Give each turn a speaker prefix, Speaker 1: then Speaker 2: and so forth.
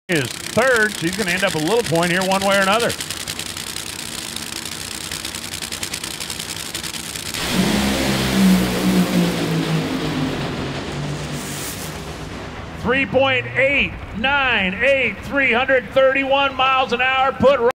Speaker 1: is third, so he's going to end up a little point here one way or another. .398, 331 miles an hour, put